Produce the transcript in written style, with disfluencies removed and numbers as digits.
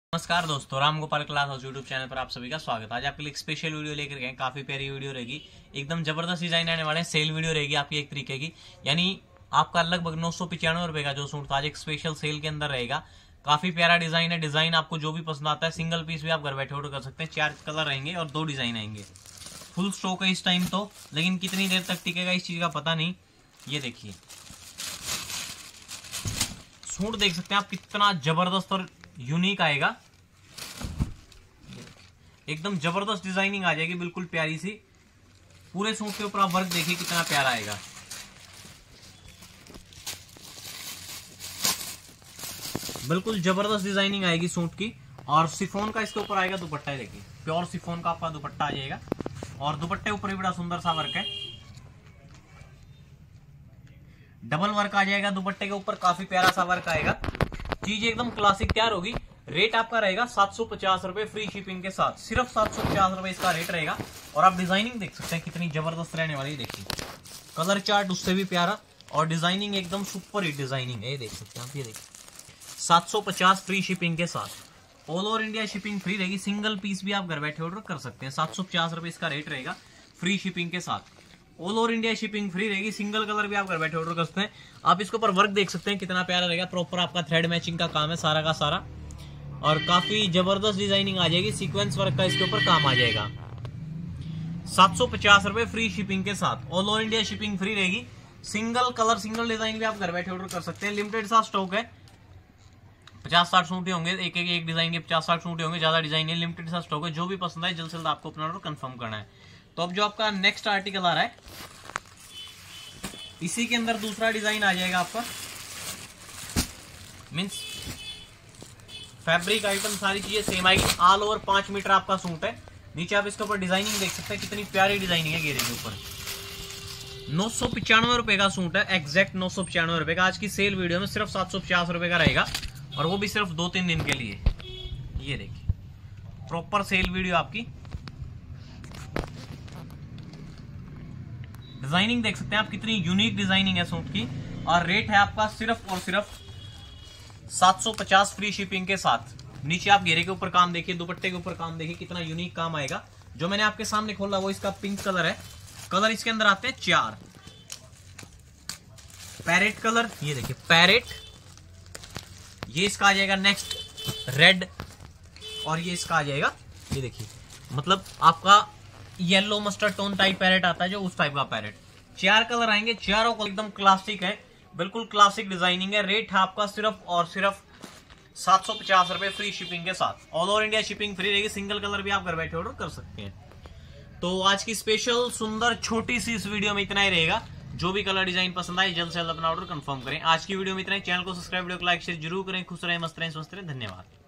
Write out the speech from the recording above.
नमस्कार दोस्तों, Ram Gopal class house YouTube channel पर आप सभी का स्वागत है। आज आपके लिए एक स्पेशल वीडियो लेकर गए। काफी प्यारी वीडियो रहेगी, एकदम जबरदस्त डिजाइन आने वाले हैं। सेल वीडियो रहेगी आपकी एक तरीके की, यानी आपका लगभग 995 रुपए का जो सूट था आज एक स्पेशल सेल के अंदर रहेगा। काफी प्यारा डिजाइन है। डिजाइन आपको जो भी पसंद आता है सिंगल पीस भी आप घर बैठे ऑर्डर कर सकते हैं। 4 कलर रहेंगे और 2 डिजाइन आएंगे। फुल स्टॉक है इस टाइम तो, लेकिन कितनी देर तक टिकेगा इस चीज का पता नहीं। ये देखिए सूट देख सकते हैं आप, कितना जबरदस्त और यूनिक आएगा। एकदम जबरदस्त डिजाइनिंग आ जाएगी, बिल्कुल प्यारी सी। पूरे सूट के ऊपर आप वर्क देखिए कितना प्यारा आएगा। बिल्कुल जबरदस्त डिजाइनिंग आएगी सूट की। और सिफोन का इसके ऊपर आएगा दुपट्टा। देखिए प्योर सिफोन का आपका दुपट्टा आ जाएगा और दुपट्टे ऊपर भी बड़ा सुंदर सा वर्क है। डबल वर्क आ जाएगा दुपट्टे के ऊपर, काफी प्यारा सा वर्क आएगा। चीज एकदम क्लासिक तैयार होगी। रेट आपका रहेगा 750 रुपए फ्री शिपिंग के साथ। सिर्फ 750 रुपए इसका रेट रहेगा। और आप डिजाइनिंग देख सकते हैं कितनी जबरदस्त रहने वाली है। देखिए कलर चार्ट उससे भी प्यारा और डिजाइनिंग एकदम सुपर हिट डिजाइनिंग है। ये देख सकते हैं आप, ये देखिए 750 फ्री शिपिंग के साथ। All over India shipping free रहेगी। सिंगल पीस भी आप घर बैठे ऑर्डर कर सकते हैं। 750 रुपए इसका रेट रहेगा फ्री शिपिंग के साथ। All over India shipping free रहेगी। सिंगल कलर भी आप घर बैठे ऑर्डर कर सकते हैं। आप इसके ऊपर वर्क देख सकते हैं कितना प्यारा रहेगा। प्रॉपर आपका थ्रेड मैचिंग का काम है सारा का सारा, और काफी जबरदस्त डिजाइनिंग आ जाएगी। सीक्वेंस वर्क का इसके ऊपर काम आ जाएगा। 750 रुपए फ्री शिपिंग के साथ। All over India shipping free रहेगी। सिंगल कलर सिंगल डिजाइन भी आप घर बैठे ऑर्डर कर सकते हैं। लिमिटेड सा स्टॉक है। 50-60 सूट होंगे, एक डिजाइन के 50-60 सूट होंगे। ज्यादा डिजाइन है, लिमिटेड सा स्टॉक है। जो भी पसंद है जल्द से जल्द आपको अपना ऑर्डर कंफर्म करना है। तो अब जो आपका नेक्स्ट आर्टिकल आ रहा है, इसी के अंदर दूसरा डिजाइन आ जाएगा आपका। मीन्स फैब्रिक आइटम सारी चीजें सेम आएगी। ऑल ओवर 5 मीटर आपका सूट है। नीचे आप इसके ऊपर डिजाइनिंग देख सकते हैं कितनी प्यारी डिजाइनिंग है घेरे के ऊपर। 995 रुपए का सूट है, एग्जैक्ट 995 रुपए का। आज की सेल वीडियो में सिर्फ 750 रुपए का रहेगा, और वो भी सिर्फ 2-3 दिन के लिए। ये देखिए प्रॉपर सेल वीडियो आपकी। डिजाइनिंग देख सकते हैं आप कितनी यूनिक डिजाइनिंग है सूट की। और रेट है आपका सिर्फ और सिर्फ 750 फ्री शिपिंग के साथ। नीचे आप घेरे के ऊपर काम देखिए, दुपट्टे के ऊपर काम देखिए कितना यूनिक काम आएगा। जो मैंने आपके सामने खोला वो इसका पिंक कलर है। कलर इसके अंदर आते हैं 4। पैरेट कलर, ये देखिए पैरेट। ये इसका आ जाएगा नेक्स्ट रेड, और ये इसका आ जाएगा, ये देखिए मतलब आपका yellow mustard tone type parrot आता है जो, उस टाइप का पैरेट। 4 कलर आएंगे, चारों को एकदम क्लासिक है, बिल्कुल क्लासिक डिजाइनिंग है। रेट है आपका सिर्फ और सिर्फ 750 रुपए फ्री शिपिंग के साथ। All over India shipping free रहेगी। सिंगल कलर भी आप घर बैठे ऑर्डर कर सकते हैं। तो आज की स्पेशल सुंदर छोटी सी इस वीडियो में इतना ही रहेगा। जो भी कलर डिजाइन पसंद आए जल्द से जल्द अपना ऑर्डर कंफर्म करें। आज की वीडियो में इतना ही। चैनल को सब्सक्राइब, वीडियो को लाइक शेयर जरूर करें। खुश रहें, मस्त रहें, स्वस्थ रहें। धन्यवाद।